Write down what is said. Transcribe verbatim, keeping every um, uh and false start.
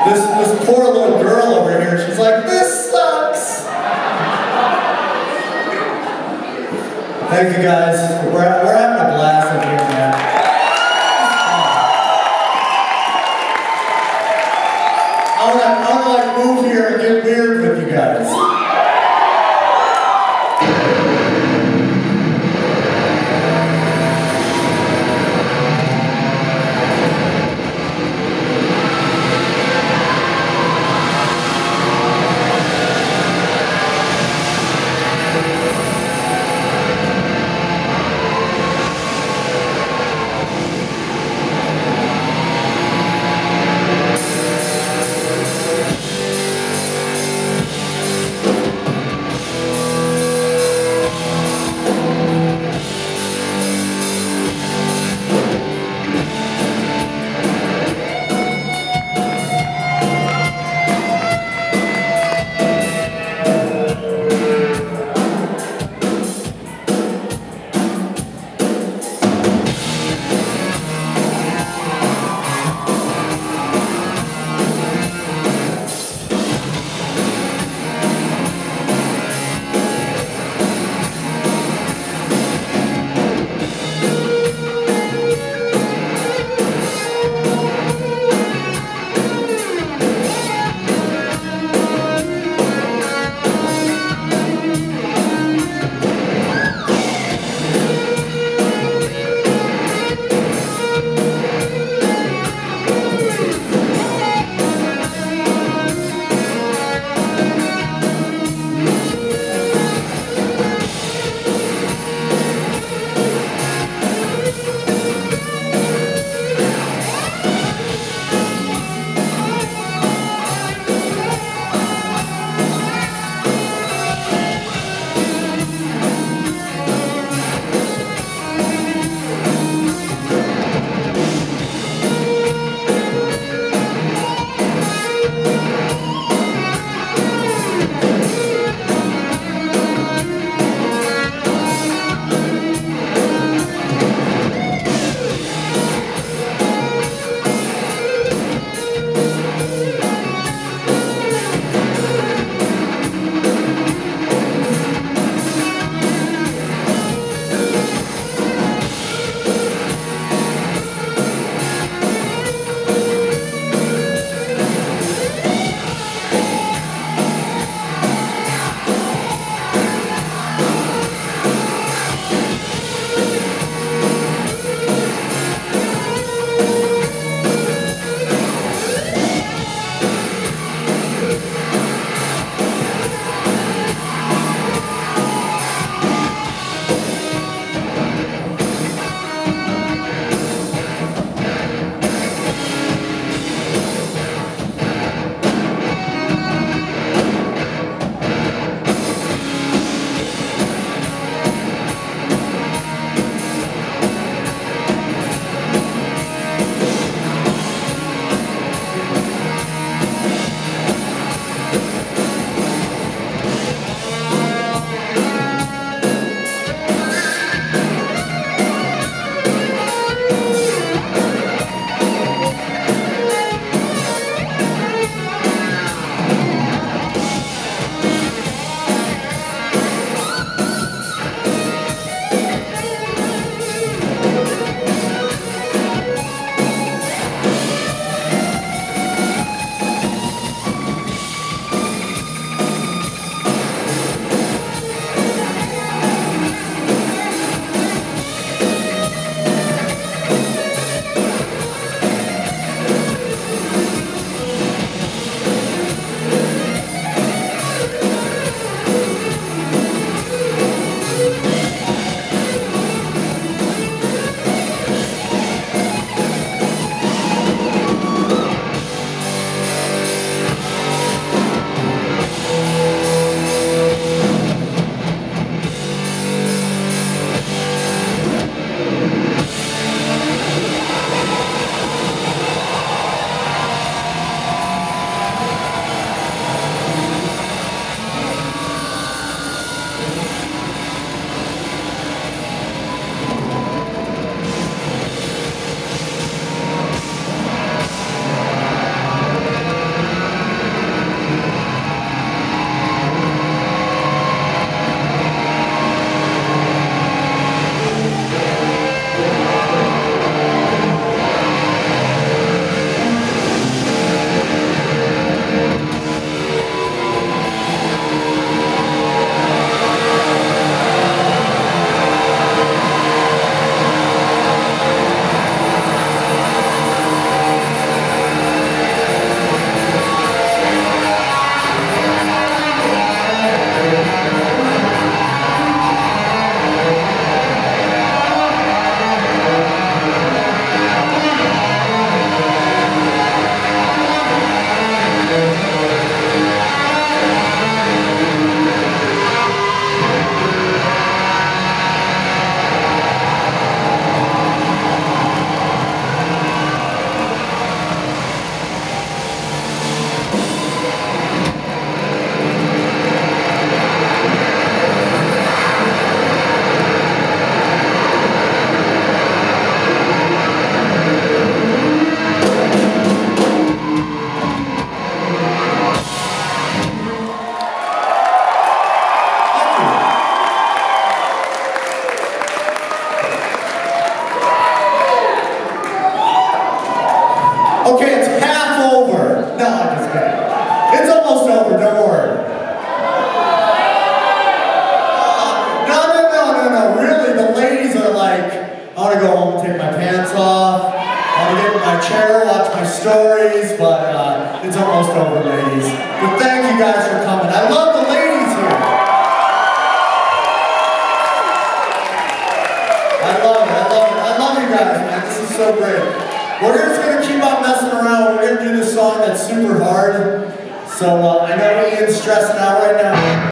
this, this poor little girl over here, she's like, this sucks. Thank you guys. We're, we're having a blast in here, man. I wanna, I wanna like move here and get weird with you guys. Okay, it's half over. No, I'm just kidding. It's almost over, don't worry. Uh, no, no, no, no, no. Really, the ladies are like, I want to go home and take my pants off. I want to get in my chair, watch my stories, but uh, it's almost over, ladies. But thank you guys for coming. I love the ladies here. I love it, I love it. I love you guys, man. This is so great. We're just going to keep on messing around. We're going to do this song that's super hard. So uh, I know Ian's stressing out right now.